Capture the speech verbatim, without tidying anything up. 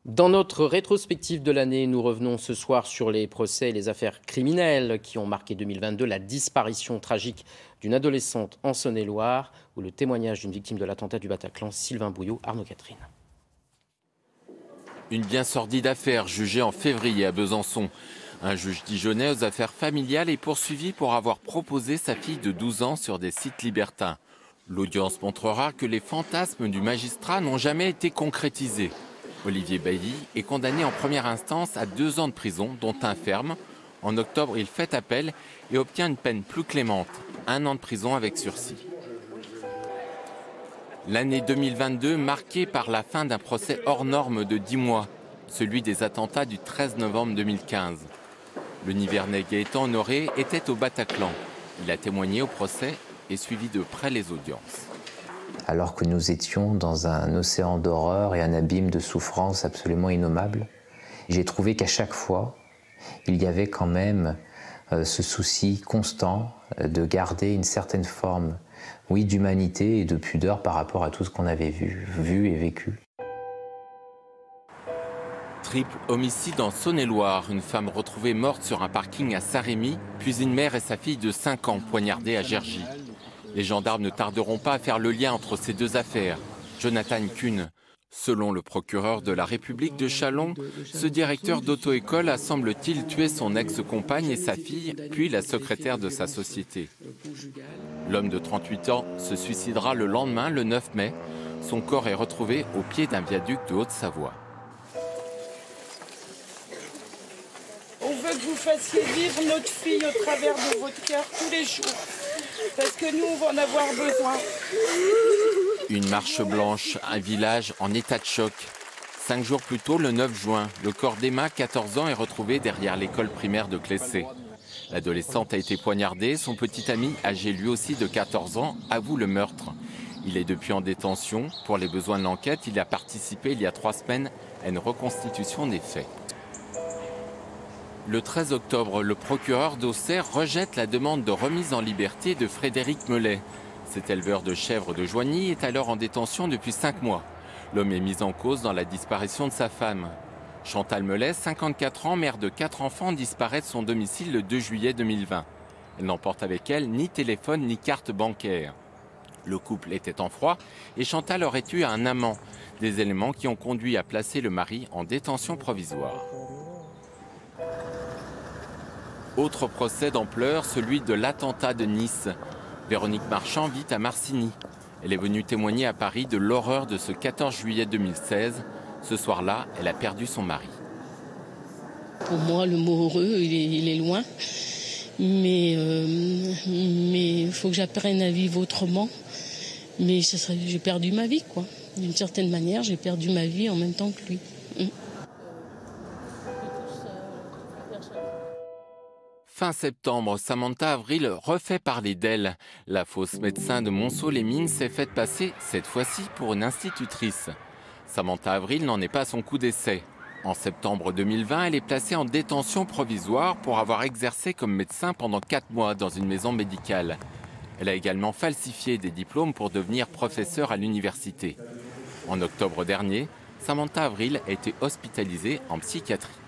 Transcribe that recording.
Dans notre rétrospective de l'année, nous revenons ce soir sur les procès et les affaires criminelles qui ont marqué deux mille vingt-deux, la disparition tragique d'une adolescente en Saône-et-Loire ou le témoignage d'une victime de l'attentat du Bataclan, Sylvain Bouillot, Arnaud Catherine. Une bien sordide affaire jugée en février à Besançon. Un juge dijonnais aux affaires familiales est poursuivi pour avoir proposé sa fille de douze ans sur des sites libertins. L'audience montrera que les fantasmes du magistrat n'ont jamais été concrétisés. Olivier Bailly est condamné en première instance à deux ans de prison, dont un ferme. En octobre, il fait appel et obtient une peine plus clémente, un an de prison avec sursis. L'année deux mille vingt-deux marquée par la fin d'un procès hors norme de dix mois, celui des attentats du treize novembre deux mille quinze. Le Nivernais Gaëtan Honoré était au Bataclan. Il a témoigné au procès et suivi de près les audiences. Alors que nous étions dans un océan d'horreur et un abîme de souffrance absolument innommable, j'ai trouvé qu'à chaque fois, il y avait quand même euh, ce souci constant de garder une certaine forme, oui, d'humanité et de pudeur par rapport à tout ce qu'on avait vu, vu et vécu. Triple homicide en Saône-et-Loire. Une femme retrouvée morte sur un parking à Saint-Rémy, puis une mère et sa fille de cinq ans poignardées à Gergy. Les gendarmes ne tarderont pas à faire le lien entre ces deux affaires. Jonathan Kuhn. Selon le procureur de la République de Châlons, ce directeur d'auto-école a, semble-t-il, tué son ex-compagne et sa fille, puis la secrétaire de sa société. L'homme de trente-huit ans se suicidera le lendemain, le neuf mai. Son corps est retrouvé au pied d'un viaduc de Haute-Savoie. On veut que vous fassiez vivre notre fille au travers de votre cœur tous les jours. Parce que nous, on va en avoir besoin. Une marche blanche, un village en état de choc. Cinq jours plus tôt, le neuf juin, le corps d'Emma, quatorze ans, est retrouvé derrière l'école primaire de Clessé. L'adolescente a été poignardée. Son petit ami, âgé lui aussi de quatorze ans, avoue le meurtre. Il est depuis en détention. Pour les besoins de l'enquête, il a participé il y a trois semaines à une reconstitution des faits. Le treize octobre, le procureur d'Auxerre rejette la demande de remise en liberté de Frédéric Mellet. Cet éleveur de chèvres de Joigny est alors en détention depuis cinq mois. L'homme est mis en cause dans la disparition de sa femme. Chantal Mellet, cinquante-quatre ans, mère de quatre enfants, disparaît de son domicile le deux juillet deux mille vingt. Elle n'emporte avec elle ni téléphone ni carte bancaire. Le couple était en froid et Chantal aurait eu un amant. Des éléments qui ont conduit à placer le mari en détention provisoire. Autre procès d'ampleur, celui de l'attentat de Nice. Véronique Marchand vit à Marcigny. Elle est venue témoigner à Paris de l'horreur de ce quatorze juillet deux mille seize. Ce soir-là, elle a perdu son mari. Pour moi, le mot heureux, il est, il est loin. Mais euh, mais il faut que j'apprenne à vivre autrement. Mais ça serait, j'ai perdu ma vie, quoi. D'une certaine manière, j'ai perdu ma vie en même temps que lui. Mmh. Fin septembre, Samantha Avril refait parler d'elle. La fausse médecin de Monceau-les-Mines s'est faite passer, cette fois-ci, pour une institutrice. Samantha Avril n'en est pas à son coup d'essai. En septembre deux mille vingt, elle est placée en détention provisoire pour avoir exercé comme médecin pendant quatre mois dans une maison médicale. Elle a également falsifié des diplômes pour devenir professeure à l'université. En octobre dernier, Samantha Avril a été hospitalisée en psychiatrie.